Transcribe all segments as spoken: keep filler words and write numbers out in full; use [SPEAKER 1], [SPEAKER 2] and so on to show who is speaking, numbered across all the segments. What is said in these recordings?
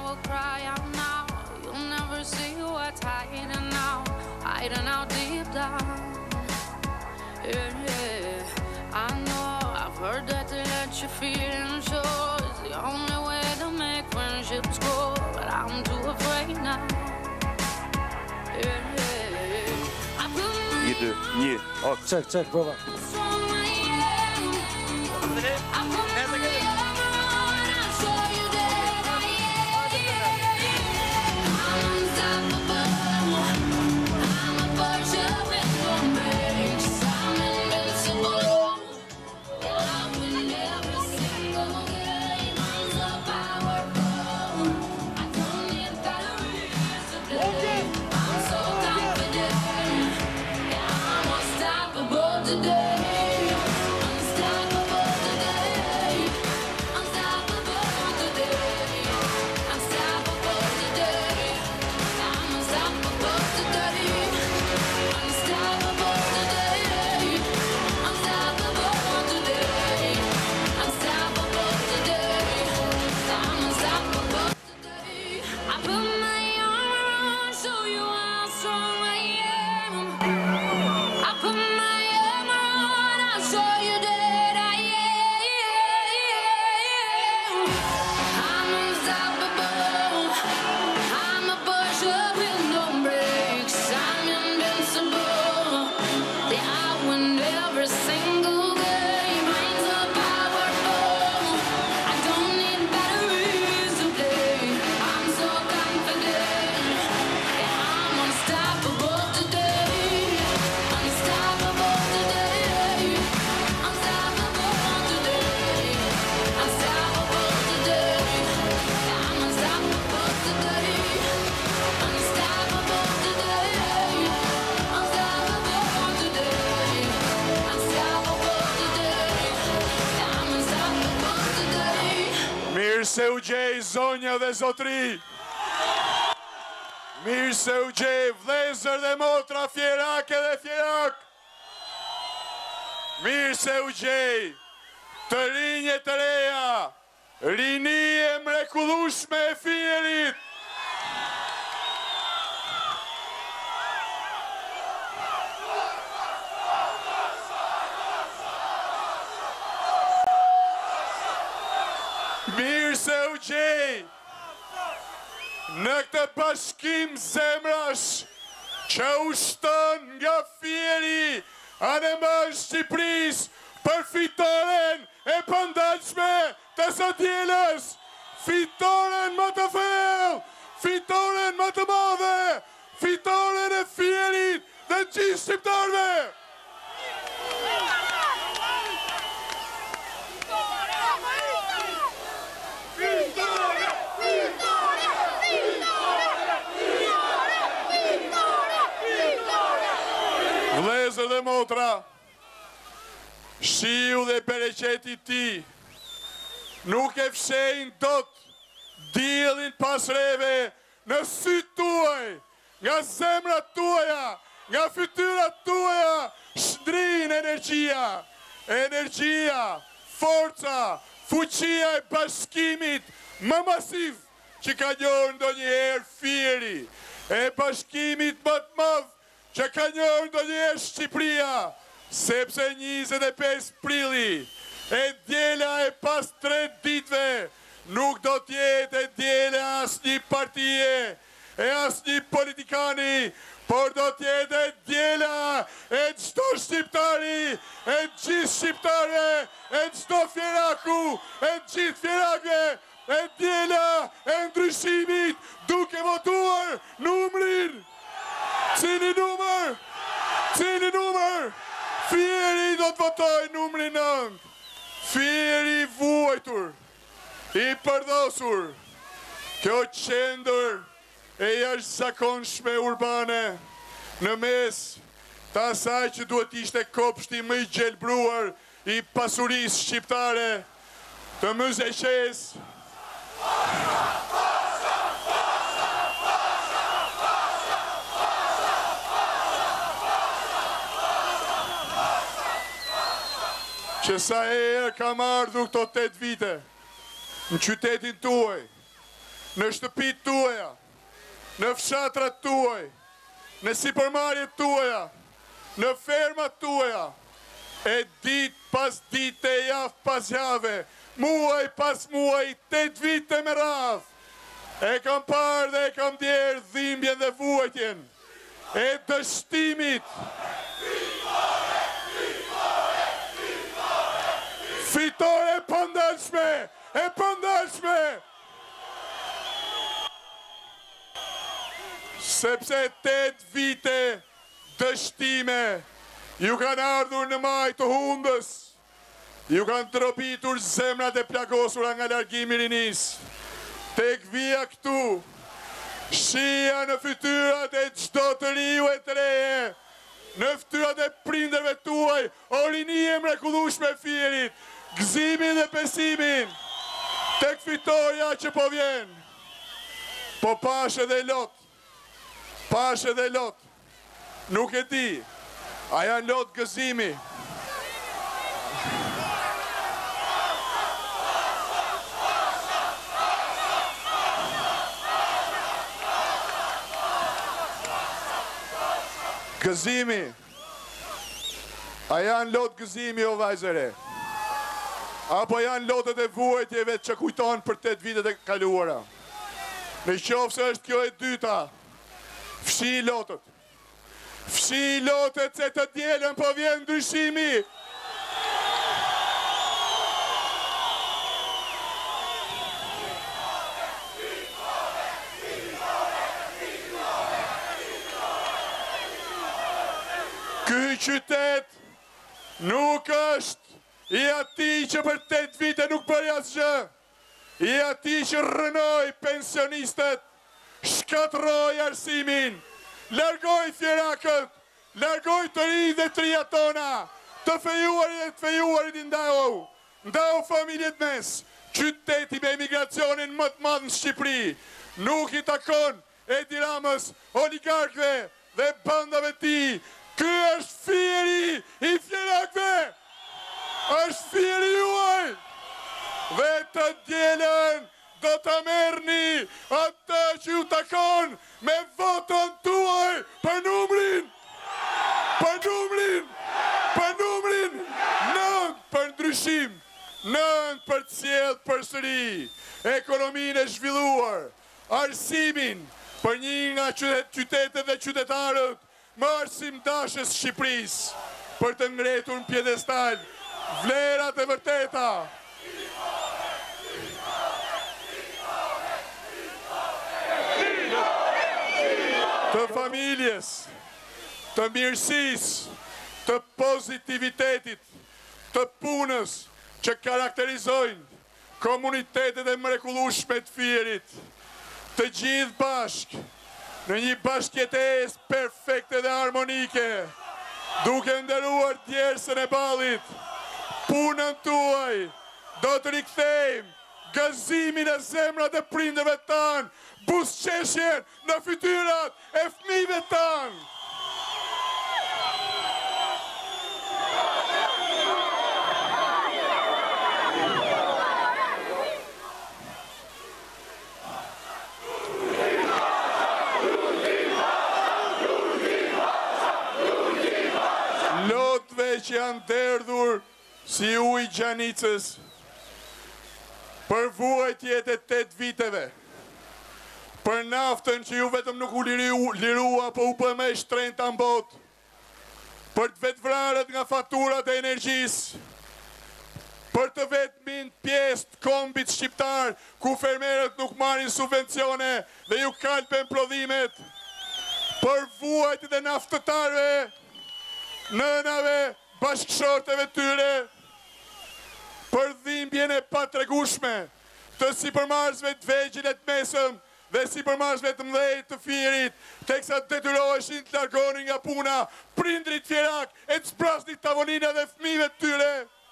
[SPEAKER 1] will cry out now. You'll never see what's hiding out, hiding out deep down. Yeah, yeah. I know, I've heard that to let your feelings show is the only way to make friendships grow, but I'm too afraid now. Yeah, yeah. I put my
[SPEAKER 2] Yedi, një, ok.
[SPEAKER 3] Çek, çek, prova.
[SPEAKER 4] Mirë se u gjej zonja dhe zotri. Mirë se u gjej vlezër dhe motra, fjerak edhe fjerak. Mirë se u gjej të rinje të reja, rini e mrekullueshme e Fierit. Mirë se u gjej në këtë bashkim zemrash që u shton nga Fieri anë mbaj Shqipëris për fitoren e pandalshme të së dielës, fitoren më të thellë, fitoren më të madhe, fitoren e Fierit dhe gjithë shqiptarëve. Vlezër dhe motra, shiu dhe bereqeti ti nuk e fshejnë dot diellin pas reve në sytë tuaj, nga zemrat tuaja, nga fytyrat tuaja, shndrin energjia, energjia, forca, fuqia e bashkimit më masiv që ka njohur ndonjëherë Fieri, e bashkimit më të madh që ka njohur ndonjëherë Shqipëria, sepse njëzet e pesë prilli, e djela e pas tre ditve, nuk do t'jetë e djela as një partije, e as një politikani, por do t'jetë e djela e çdo shqiptari, e gjithë shqiptare, e çdo fjeraku, e gjithë fjerakve, e djela e ndryshimit, duke votuar numrin. Cili numër? Cili numër? Fieri do të votoj numri nëndë. Fieri i vuajtur, i përdosur. Kjo qendër e jashtëzakonshme urbane në mes të asaj që duhet ishte kopshti më i gjelbruar i pasurisë shqiptare të mëzheqes. Që sa herë kam ardhur këto tetë vite në qytetin tuaj, në shtëpit tuaja, në fshatrat tuaj, në sipërmarrjet tuaja, në fermat tuaja, e dit pas dite, javë pas jave, muaj pas muaj, tet vite me radhë, e kam parë dhe e kam djerë dhimbjen dhe vuajtjen, e dështimit, fitore pëndalshme, e pëndalshme, sepse tet vite dështime, ju kanë ardhur në maj të hundës, ju kanë tropitur zemrat e plagosura nga largimi i rinis. Tek vija këtu, shija në fytyrat e çdo të riu e të reje, në fytyrat e prindërve tuaj, o rini e mrekullueshme e Fierit, gëzimin dhe besimin, tek fitoria që po vjen. Po pash edhe Lot, pash edhe Lot, nuk e di, a janë lot gëzimi. Gëzimi. A janë lot gëzimi o vajzëre? Apo janë lotët e vuajtjeve që kujton për tet vitet e kaluara? Në qoftë se është kjo e dyta, fshi lotët. Fshi lotët se të djelën po vjen ndryshimi. Ky qytet nuk është i ati që për tet vite nuk bëri asgjë, i ati që rënoi pensionistet, shkatroi arsimin, largoj fjerakët, largoj të rinj dhe trija tona, të fejuarit dhe të fejuarit i ndau, ndau familjet mes, qyteti me emigracionin më të madh në Shqipëri, nuk i takon Edi Ramës, oligarkëve dhe bandave ti. Ky është Fieri i fjerakëve, është Fieri juaj, dhe të djelen do të merrni atë që ju takon me votën tuaj për numrin, për numrin, për numrin, nënt për ndryshim, nënt për të sjellë përsëri ekonominë e zhvilluar, arsimin për një nga qytetet dhe qytetarët më arsim dashës Shqipërisë, për të ngretur në pjedestal vlerat e vërteta. Të familjes, të mirësisë, të pozitivitetit, të punës që karakterizojnë komunitetet e mrekullueshme të Fierit, të gjithë bashkë, në një bashkëjetesë perfekte dhe harmonike, duke nderuar djersën e ballit, punën tuaj, do të rikthejmë gëzimin e zemrat e prindërve tanë, buzëqeshjen në fytyrat e fëmijëve tanë. Lotve që janë derdhur si ujë gjanicës për vuajtjet e tet viteve, për naftën që ju vetëm nuk u lirua, po u bë më e shtrenjta në botë, për të vetvrarët nga faturat e energjisë, për të vetmin pjesë të kombit shqiptar, ku fermerët nuk marrin subvencione dhe ju kalpen prodhimet, për vuajtjet e naftëtarëve, nënave, bashkëshorteve tyre, për dhimbjen e patregueshme të sipërmarrësve të vegjël e të mesëm dhe sipërmarrësve të mëdhenj të Fierit, teksa detyroheshin të largonin nga puna prindrit fjerak e të zbrasnin tavolinat dhe fëmijëve të tyre,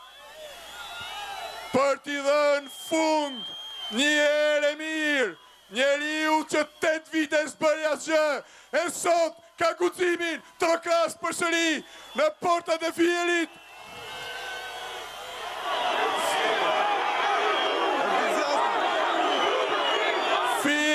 [SPEAKER 4] për t'i dhënë fund një erë e mirë, njeriu që tet vite s'bëri asgjë, e sot ka guximin të rokas përsëri në portat e Fierit.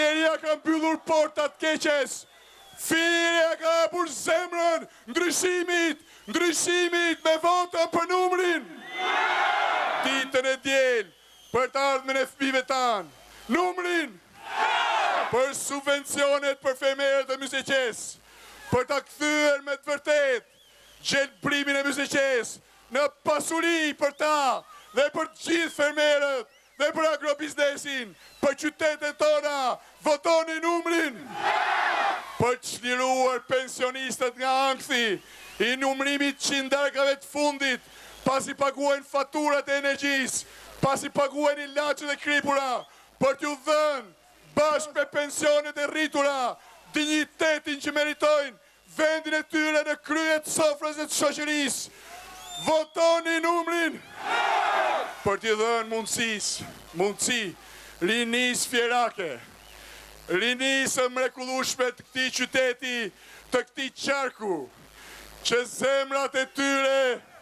[SPEAKER 4] Fierja ka mbyllur portat keqes. Fierja ka hapur zemrën ndryshimit, ndryshimit me votën për numrin. Ditën e diel për të ardhmen e fëmijëve tanë. Numrin për subvencionet për femërët e Mysaqes, për ta kthyer me të vërtet gjelbrimin e Mysaqes në pasuri për ta dhe për të gjithë fermerët dhe për agrobiznesin, për qytetet tona. Votoni numrin për të çliruar pensionistët nga ankthi i numrimit qindarkave të fundit, pasi paguajnë faturat e energjisë, pasi paguajnë ilaçet e kripura, për t'ju dhënë bashkë me pensionet e rritura dinjitetin që meritojnë, vendin e tyre në krye të sofrës e të shoqërisë. Votoni numrin për t'i dhënë mundësis, mundësi rinis fjerake, rinisë mrekullueshme të këtij qyteti, të këtij qarku, që zemrat e tyre,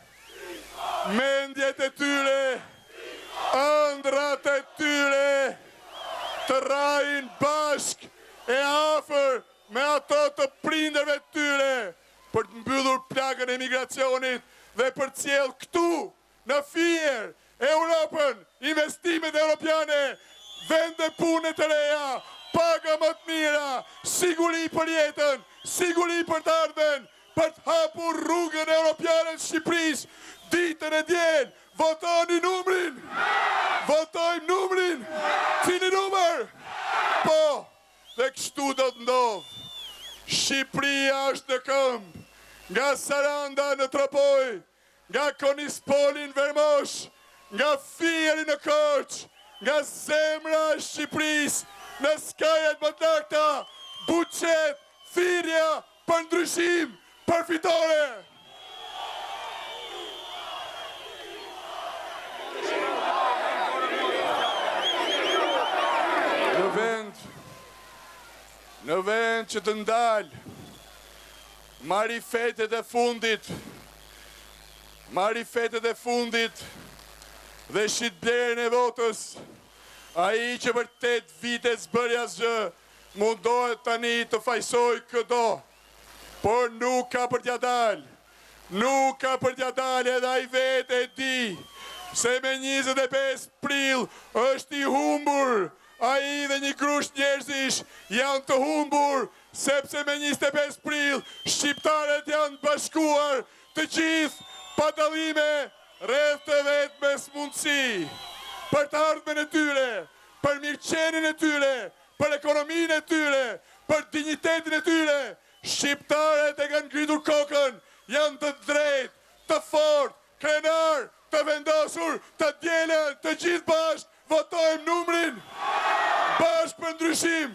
[SPEAKER 4] mendjet e tyre, ëndrat e tyre të rajnë bashk e afër me ato të prindërve të tyre për të mbyllur plagën e migracionit dhe për të sjellë këtu në Fier, Europën, investimet europiane, vende pune të reja, paga më të mira, siguri për jetën, siguri për të ardhmen, për të hapur rrugën europiane të Shqipërisë. Ditën e diel, votoni numrin, votojmë numrin, cili numër? Po, dhe kështu do të ndodhë. Shqipëria është në këmbë, nga Saranda në Tropoj, nga Konispolin Vermosh, nga Fieri në Korç, nga zemra e Shqipërisë, në skajet më të larta, buqet, thirrja për ndryshim, për fitore. Në vend, në vend që të ndalë, marifetet e fundit, marifetet e fundit dhe shitblerjen e votës, ai që për tetë vite s'bëri asgjë, mundohet tani të fajsoj këdo, por nuk ka për t'ja dalë, nuk ka për t'ja dalë, edhe ai vetë e di, se me njëzet e pesë prill është i humbur. Ai dhe një grusht njerëzish janë të humbur, sepse me njëzet e pesë prill shqiptarët janë bashkuar të gjithë pa dallime rreth të vetmes mundësi për të ardhmen e tyre, për mirëqenien e tyre, për ekonominë e tyre, për dinjitetin e tyre. Shqiptarët e kanë ngritur kokën, janë të drejtë, të fortë, krenar, të vendosur, të dielën, të gjithë bashkë. Votojmë numrin, bashkë për ndryshim.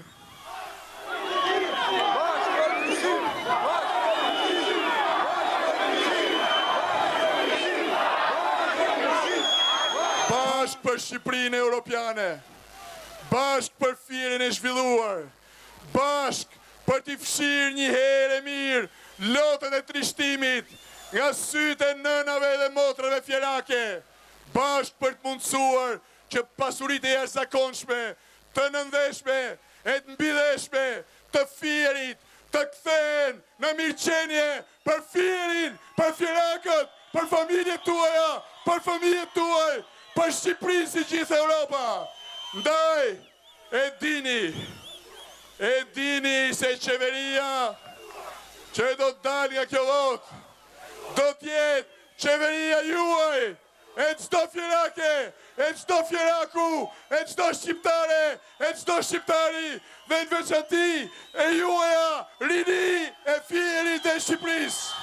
[SPEAKER 4] Bashkë për Shqipërinë europiane, bashkë për Fierin e zhvilluar, bashkë për t'i fshirë një herë e mirë lotën e trishtimit nga sytë e nënave dhe motrave fjerake, bashkë për të mundësuar që pasurit e jashtëzakonshme, të nëndeshme, e të mbidheshme, të Fierit, të kthehen në mirëqenie për Fierin, për fjerakët, për familjet tuaja, për familjet tuaj, për Shqipërinë si gjithë Europa. Ndaj, e dini, e dini se qeveria që do të dalë nga kjo lotë, do t'jetë qeveria juaj, e çdo fjerake, e çdo fjeraku, e çdo shqiptare, e çdo shqiptari, dhe në veçanti e juaja rini e Fierit e Shqipërisë.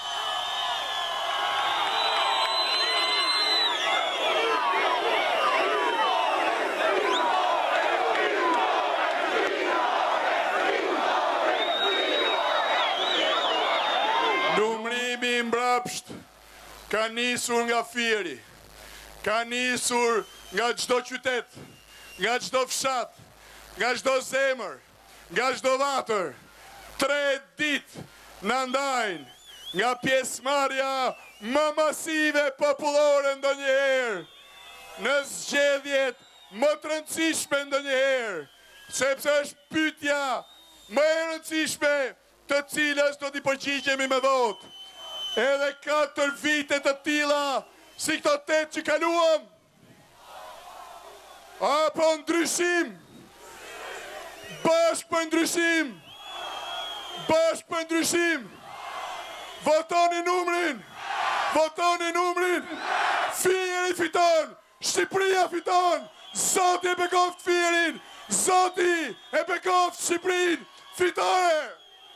[SPEAKER 4] Numrimi i mbrapsht ka nisur nga Fieri, ka nisur nga çdo qytet, nga çdo fshat, nga çdo zemër, nga çdo vatër. Tre ditë na ndajnë nga pjesëmarrja më masive popullore ndonjëherë, në zgjedhjet më të rëndësishme ndonjëherë, sepse është pyetja më e rëndësishme të cilës do t'i përgjigjemi me votë. Edhe katër vite të tilla si këto tetë që kaluam, apo ndryshim, bashkë për ndryshim, bashkë për ndryshim, votoni numrin, votoni numrin, Fieri fiton, Shqipëria fiton, Zoti e bekoft Fierin, Zoti e bekoft Shqipërinë, fitore!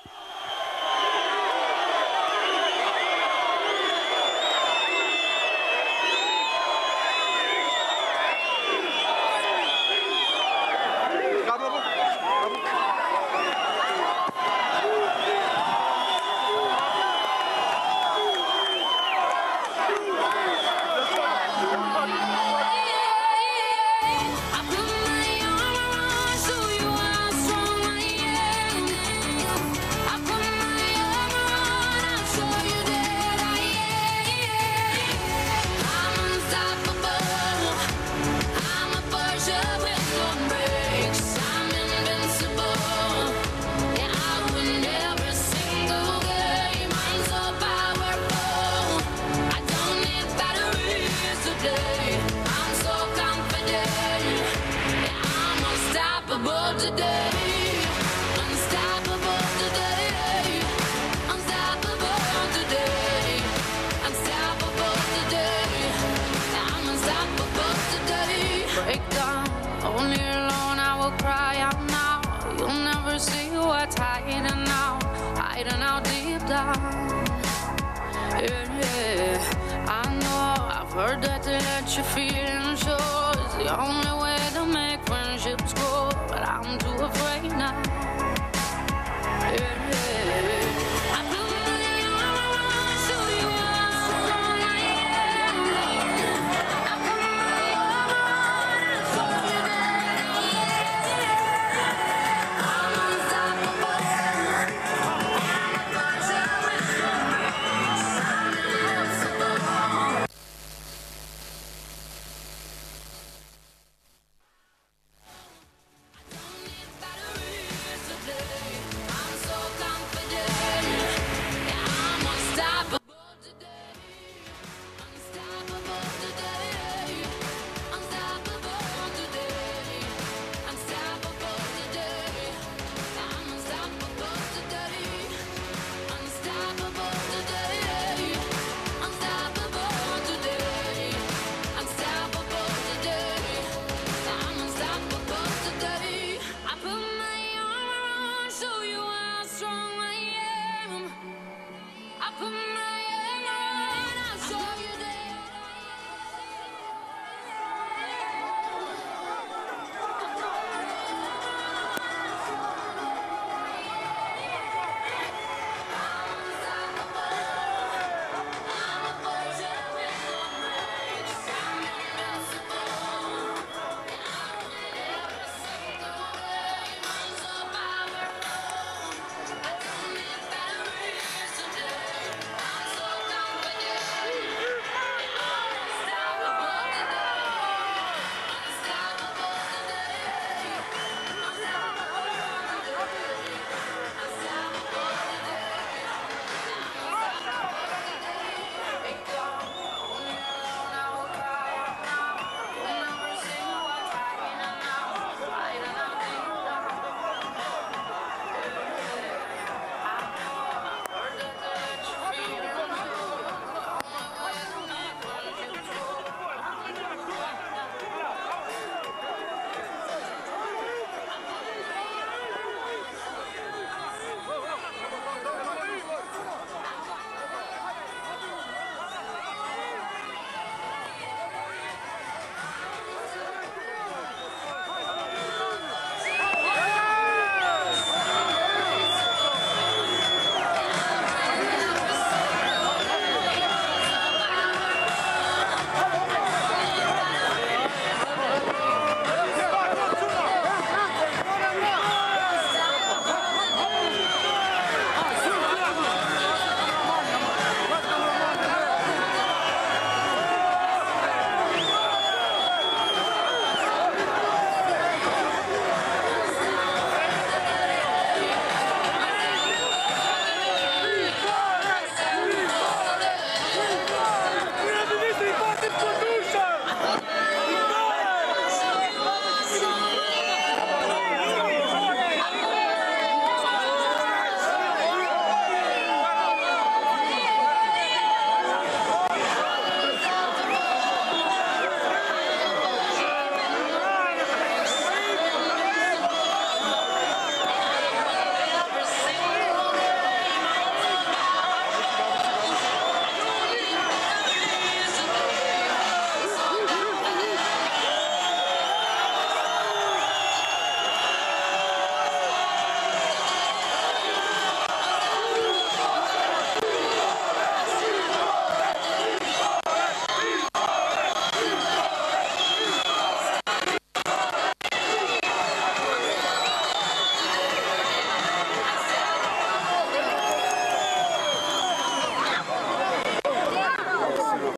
[SPEAKER 1] Heard that to let you feel sure is the only way to make friendships grow, but I'm too afraid now.